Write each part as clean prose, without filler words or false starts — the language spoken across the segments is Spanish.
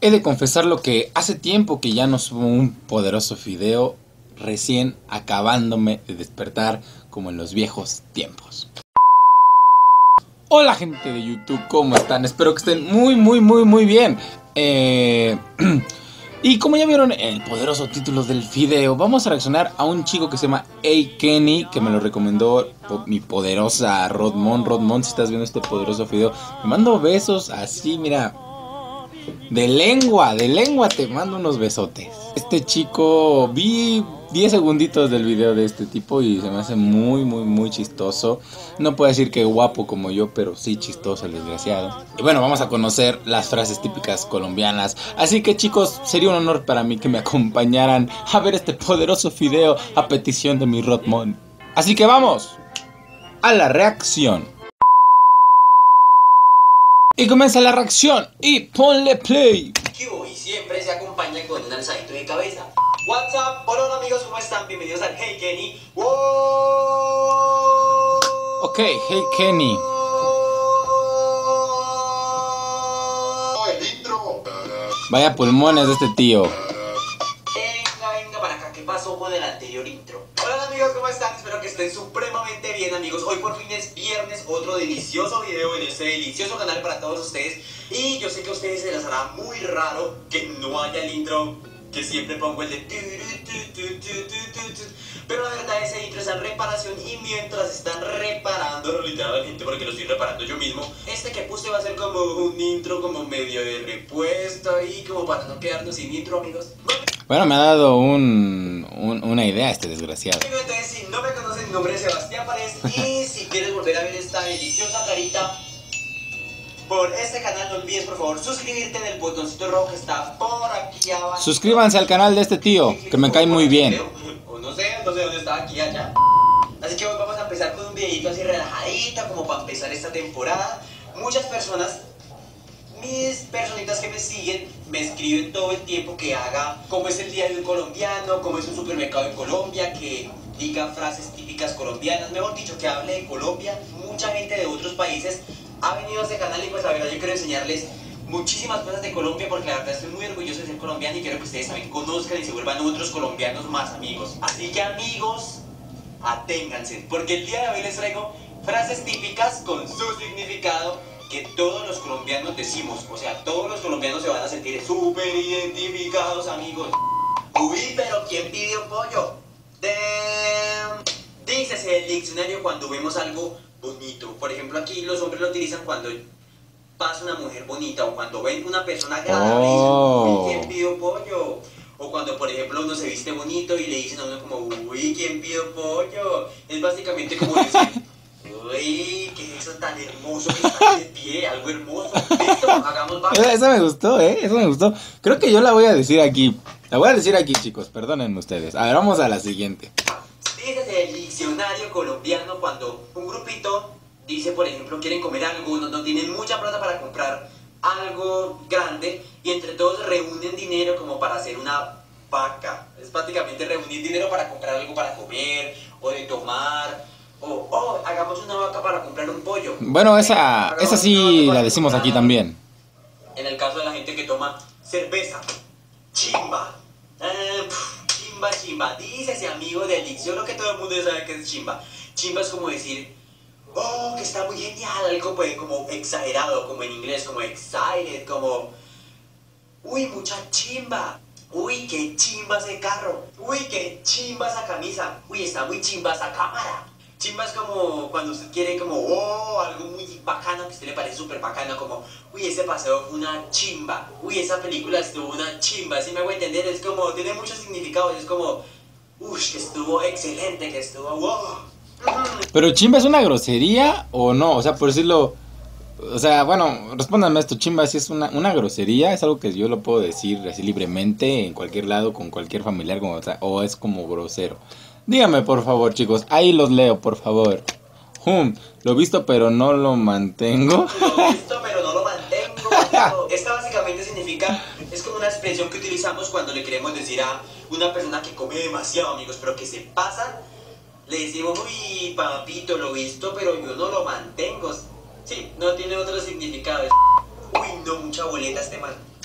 He de confesar lo que hace tiempo que ya no subo un poderoso video, recién acabándome de despertar como en los viejos tiempos. Hola gente de YouTube, ¿cómo están? Espero que estén muy bien. Y como ya vieron el poderoso título del video, vamos a reaccionar a un chico que se llama Kenny, que me lo recomendó mi poderosa Rodmon. Rodmon, si estás viendo este poderoso video, me mando besos así, mira. De lengua te mando unos besotes. Este chico, vi 10 segunditos del video de este tipo y se me hace muy chistoso. No puedo decir que guapo como yo, pero sí chistoso el desgraciado. Y bueno, vamos a conocer las frases típicas colombianas. Así que chicos, sería un honor para mí que me acompañaran a ver este poderoso video a petición de mi Rodmon. Así que vamos a la reacción. Y comienza la reacción y ponle play. Y siempre se acompaña con un alzadito de cabeza. What's up? Hola amigos, ¿cómo están? Bienvenidos al Hey Kenny. ¡Wow! Ok, Hey Kenny. El intro. Vaya pulmones de este tío. Venga para acá, ¿qué pasó con el anterior intro? Hola amigos, ¿cómo están? Espero que estén supremamente bien amigos. Hoy por fin es viernes, otro delicioso video en este delicioso canal para todos ustedes. Y yo sé que a ustedes se les hará muy raro que no haya el intro que siempre pongo, el de... Pero la verdad ese intro está en reparación y mientras están reparándolo literalmente, porque lo estoy reparando yo mismo, este que puse va a ser como un intro como medio de repuesto ahí, como para no quedarnos sin intro amigos. Bueno, me ha dado una idea este desgraciado. Entonces, si no me conocen, mi nombre es Sebastián Paredes y si quieres volver a ver esta deliciosa carita por este canal, no olvides por favor suscribirte en el botoncito rojo que está por aquí abajo. Suscríbanse al canal de este tío, que me cae muy bien. O no sé dónde está, aquí allá. Así que hoy vamos a empezar con un videito así relajadita, como para empezar esta temporada. Muchas personas, mis personitas que me siguen, me escriben todo el tiempo que haga cómo es el día de un colombiano, cómo es un supermercado en Colombia, que diga frases típicas colombianas, mejor dicho, que hable de Colombia. Mucha gente de otros países ha venido a este canal y pues la verdad yo quiero enseñarles muchísimas cosas de Colombia porque la verdad estoy muy orgulloso de ser colombiano y quiero que ustedes también conozcan y se vuelvan otros colombianos más amigos. Así que amigos, aténganse, porque el día de hoy les traigo frases típicas con su significado que todos los colombianos decimos, o sea, todos los colombianos se van a sentir súper identificados amigos. Uy, pero ¿quién pidió pollo? Dícese el diccionario cuando vemos algo bonito. Por ejemplo, aquí los hombres lo utilizan cuando pasa una mujer bonita o cuando ven una persona agradable y dicen, uy, ¿quién pidió pollo? O cuando, por ejemplo, uno se viste bonito y le dicen a uno como, uy, ¿quién pidió pollo? Es básicamente como decir, uy, ¿qué es eso tan hermoso que está de pie? Algo hermoso. Listo, hagamos varios. Eso me gustó, eso me gustó. Creo que yo la voy a decir aquí. La voy a decir aquí, chicos, perdónenme ustedes. A ver, vamos a la siguiente. Dígase el diccionario colombiano cuando un grupito dice, por ejemplo, quieren comer algo, no tienen mucha plata para comprar algo grande y entre todos reúnen dinero como para hacer una vaca. Es prácticamente reunir dinero para comprar algo para comer o de tomar o hagamos una vaca para comprar un pollo. Bueno, esa sí la decimos aquí también. En el caso de la gente que toma cerveza, chimba. Chimba, dice ese amigo de adicción, lo que todo el mundo ya sabe que es chimba. Chimba es como decir, oh, que está muy genial, algo pues, como exagerado, como en inglés, como excited, como, uy, mucha chimba, uy, qué chimba ese carro, uy, qué chimba esa camisa, uy, está muy chimba esa cámara. Chimba es como cuando usted quiere como, oh, algo muy bacano que a usted le parece súper bacano, como, uy, ese paseo fue una chimba, uy, esa película estuvo una chimba, ¿sí me hago entender? Es como, tiene muchos significados, es como, uy, que estuvo excelente, que estuvo, wow. Pero chimba es una grosería o no, o sea, por decirlo, o sea, bueno, respóndanme esto, chimba si es una grosería, es algo que yo lo puedo decir así libremente en cualquier lado, con cualquier familiar, como, o es como grosero. Díganme por favor chicos, ahí los leo por favor. Lo visto pero no lo mantengo. Lo visto pero no lo mantengo. Esta básicamente significa, es como una expresión que utilizamos cuando le queremos decir a una persona que come demasiado amigos, pero que se pasa. Le decimos, uy papito, lo visto pero yo no lo mantengo. Sí, no tiene otro significado. Uy no, mucha boleta este man.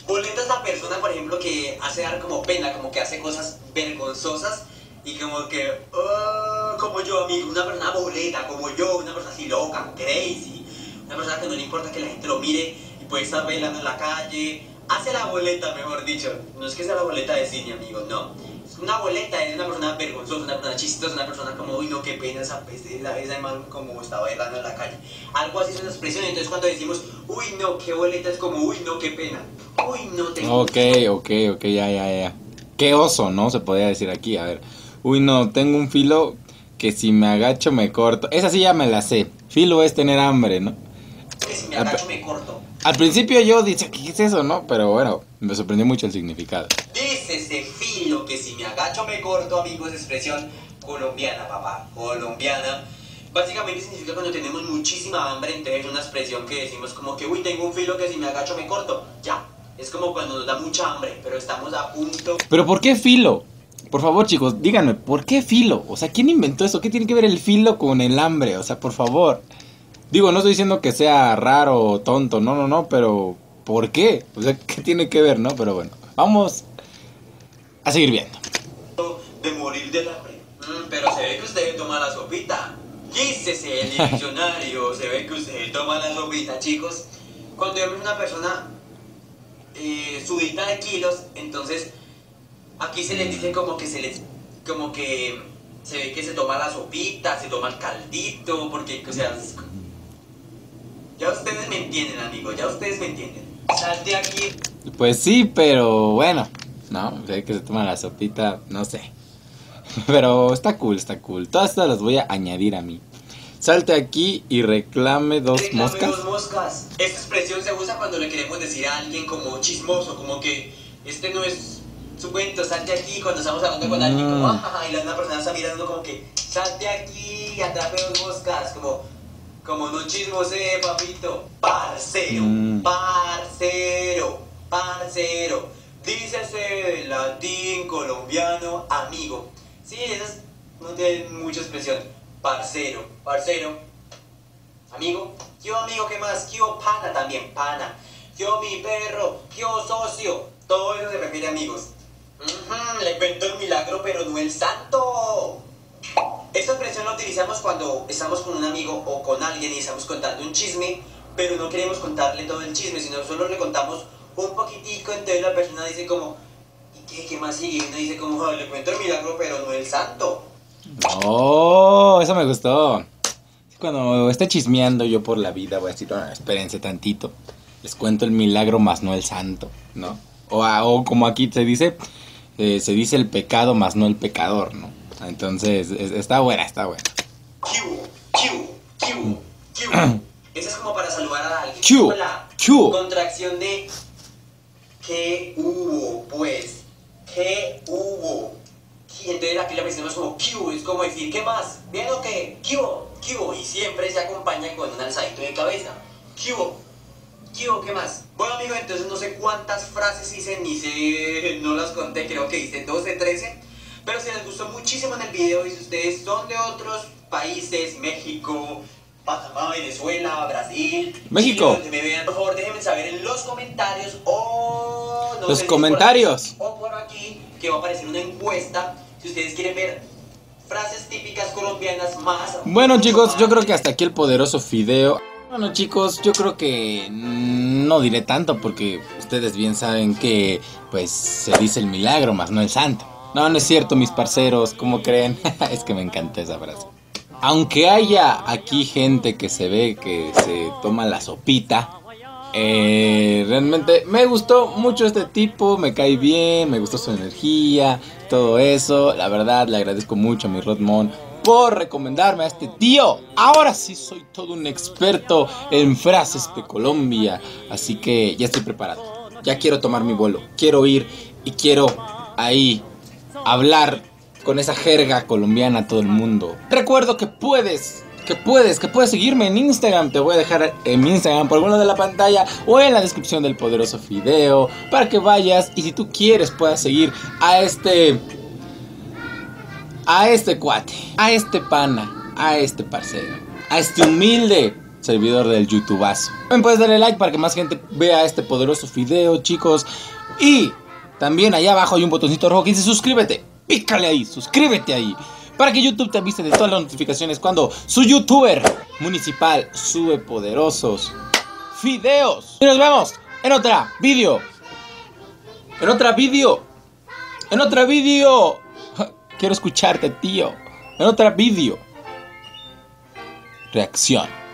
Boleta es la persona, por ejemplo, que hace dar como pena, como que hace cosas vergonzosas y como que, como yo, amigo, una persona boleta, como yo, una persona así loca, crazy, una persona que no le importa que la gente lo mire y puede estar bailando en la calle, hace la boleta, mejor dicho. No es que sea la boleta de cine, amigo, no. Una boleta es una persona vergonzosa, una persona chistosa, una persona como, uy, no, qué pena esa peste, esa man como está bailando en la calle. Algo así es una expresión, entonces cuando decimos, uy, no, qué boleta, es como, uy, no, qué pena. Uy, no tengo. Ok, ya. Qué oso, ¿no? Se podría decir aquí, a ver. Uy, no, tengo un filo que si me agacho me corto. Esa sí ya me la sé. Filo es tener hambre, ¿no? Que si me agacho me corto. Al principio yo dije, ¿qué es eso, no? Pero bueno, me sorprendió mucho el significado. Dícese filo que si me agacho me corto, amigos, expresión colombiana, papá, colombiana. Básicamente significa cuando tenemos muchísima hambre, entonces es una expresión que decimos como que, uy, tengo un filo que si me agacho me corto. Ya, es como cuando nos da mucha hambre, pero estamos a punto. ¿Pero por qué filo? Por favor, chicos, díganme, ¿por qué filo? O sea, ¿quién inventó eso? ¿Qué tiene que ver el filo con el hambre? O sea, por favor. Digo, no estoy diciendo que sea raro o tonto, no, pero ¿por qué? O sea, ¿qué tiene que ver, no? Pero bueno, vamos a seguir viendo. De morir del hambre. Pero se ve que usted toma la sopita. Dícese el diccionario, se ve que usted toma la sopita, chicos. Cuando vemos una persona subida de kilos, entonces aquí se les dice como que se ve que se toma la sopita, se toma el caldito, porque, o sea, ya ustedes me entienden, amigos, ya ustedes me entienden. Salte aquí. Pues sí, pero bueno, no, sé que se toma la sopita, no sé. Pero está cool. Todas estas las voy a añadir a mí. Salte aquí y reclame dos moscas. Dos moscas. Esta expresión se usa cuando le queremos decir a alguien como chismoso, como que este no es su cuento, salte aquí, cuando estamos hablando con alguien como, y la otra persona está mirando como que, salte aquí, atrape dos moscas, como no chismose, papito. Parcero, parcero. Dícese latín, colombiano, amigo. Sí, esas no tienen mucha expresión. Parcero, amigo. Yo amigo, ¿qué más? Yo pana también, pana. Yo mi perro, yo socio. Todo eso se refiere a amigos. Le invento el milagro, pero no el santo. Esta expresión la utilizamos cuando estamos con un amigo o con alguien y estamos contando un chisme, pero no queremos contarle todo el chisme, sino solo le contamos un poquitico, entonces la persona dice como, ¿y qué más sigue? Y uno dice como, le cuento el milagro, pero no el santo. Oh, eso me gustó. Cuando esté chismeando yo por la vida voy a decir, espérense tantito. Les cuento el milagro más no el santo, ¿no? O como aquí se dice el pecado más no el pecador, ¿no? Entonces, está buena. Q. Esa es como para saludar a alguien. Q. La contracción de ¿qué hubo? Pues, ¿qué hubo? Y entonces aquí la mencionamos como Q, es como decir, ¿qué más? ¿Bien o qué? Q. Y siempre se acompaña con un alzadito de cabeza. Q, ¿qué más? Bueno, amigo, entonces no sé cuántas frases hice, no las conté, creo que hice 12, 13. Pero si les gustó muchísimo en el video y si ustedes son de otros países, México, Panamá, Venezuela, Brasil, México, Chile, donde me vean, por favor déjenme saber en los comentarios o no los sé, comentarios o por aquí, que va a aparecer una encuesta si ustedes quieren ver frases típicas colombianas más. Bueno, chicos, yo creo que hasta aquí el poderoso fideo. Bueno, chicos, yo creo que no diré tanto porque ustedes bien saben que pues se dice el milagro más no el santo. No es cierto, mis parceros, ¿cómo creen? Es que me encanta esa frase. Aunque haya aquí gente que se ve que se toma la sopita, realmente me gustó mucho este tipo, me cae bien, me gustó su energía, todo eso. La verdad, le agradezco mucho a mi Rodmon por recomendarme a este tío. Ahora sí soy todo un experto en frases de Colombia, así que ya estoy preparado. Ya quiero tomar mi vuelo, quiero ir y quiero ahí hablar con esa jerga colombiana a todo el mundo. Recuerdo que puedes seguirme en Instagram. Te voy a dejar en mi Instagram por alguna de la pantalla o en la descripción del poderoso fideo para que vayas y si tú quieres puedas seguir a este cuate, a este pana, a este parcero, a este humilde servidor del YouTubeazo. También puedes darle like para que más gente vea este poderoso video, chicos. Y también allá abajo hay un botoncito rojo que dice suscríbete. Pícale ahí, suscríbete ahí, para que YouTube te avise de todas las notificaciones cuando su youtuber municipal sube poderosos videos. Y nos vemos en otra video. En otra video. Quiero escucharte, tío. En otra video. Reacción.